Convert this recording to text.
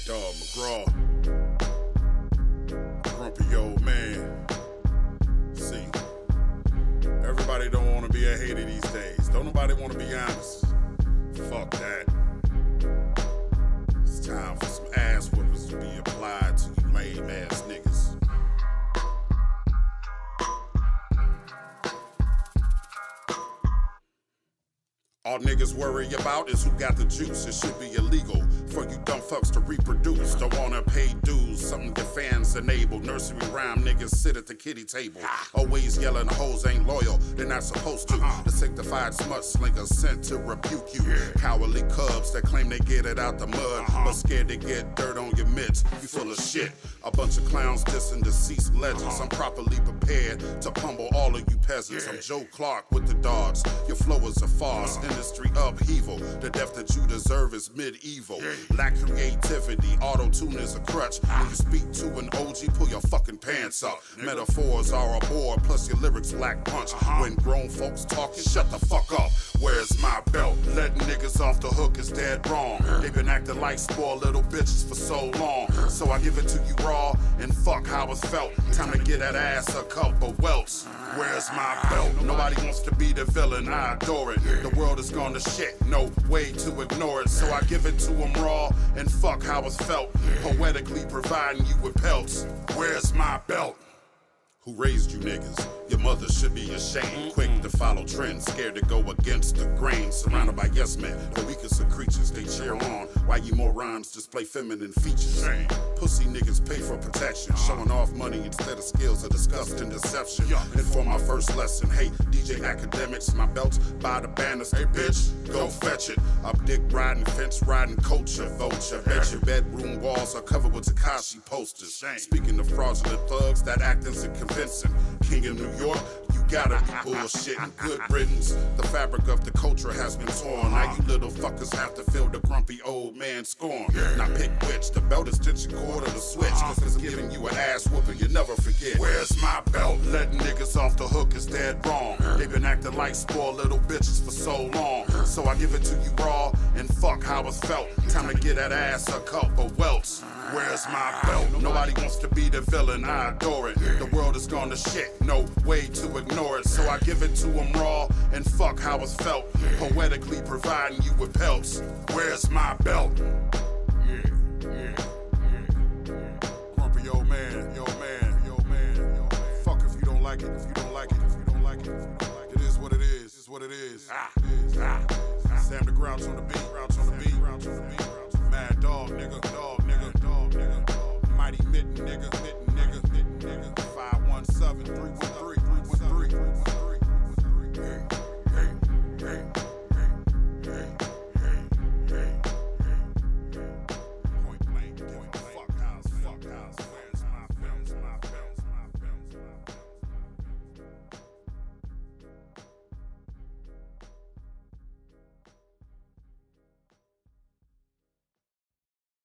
Maddog, Mcgraw, grumpy old man. See, everybody don't want to be a hater these days. Don't nobody want to be honest. Fuck that. It's time for some ass whippers to be applied to you lame ass niggas. All niggas worry about is who got the juice. It should be illegal for you dumb fucks to reproduce. Don't wanna pay dues, something your fans enable. Nursery rhyme niggas sit at the kiddie table. Always yelling hoes ain't loyal, they're not supposed to. The sanctified smut slingers sent to rebuke you. Cowardly cubs that claim they get it out the mud, but scared to get dirt on your mitts. You full of shit. A bunch of clowns dissing deceased legends. I'm properly prepared to pummel all of you peasants. I'm Joe Clark with the dogs. Your flow is a farce. Industry upheaval. The death that you deserve is medieval. Lack creativity. Auto-tune is a crutch. When you speak to an OG, pull your fucking pants up. Metaphors are a bore, plus your lyrics lack punch. When grown folks talking, shut the fuck up. Where's my belt? Letting niggas off the hook is dead wrong. They've been acting like spoiled little bitches for so long. So I give it to you raw and fuck how it felt. Time to get that ass a couple welts. Where's my belt? Nobody wants to be the villain, I adore it. The world is gone to shit, no way to ignore it. So I give it to them raw and fuck how it felt. Poetically providing you with pelts. Where's my belt? Who raised you niggas? Your mother should be ashamed. Quick to follow trends, scared to go against the grain. Surrounded by yes men, the weakest of creatures. They cheer on while you more rhymes display feminine features. Pussy niggas pay for protection, showing off money instead of skills of disgust and deception. And for my first lesson, hey DJ academics, my belt's by the banners. Hey bitch, go fetch it. Up dick riding, fence riding, culture vulture. Bet your bedroom walls are covered with Takashi posters. Speaking of fraudulent thugs that act as a convincing king of New York, you gotta be bullshitting. Good riddance. The fabric of the culture has been torn. Now you little fuckers have to feel the grumpy old man scorn. Now pick which. The belt is tension cord or the switch, cause it's giving you an ass whooping you never forget. Where's my belt? Letting niggas off the hook is dead wrong. They've been acting like spoiled little bitches for so long. So I give it to you raw and fuck how it felt. Time to get that ass a couple welts. Where's my belt? Nobody wants to be the villain, I adore it. The world is gone to shit, no way to ignore it. So I give it to them raw and fuck how it felt. Poetically providing you with pelts. Where's my belt? Grumpy old man, yo man, yo man, yo man. Fuck if you don't like it, if you don't like it, if you don't like it, if you don't like it. It is what it is, it's what it is. Sam the Grouch on the beat, Grouch on the beat, Grouch on the beat.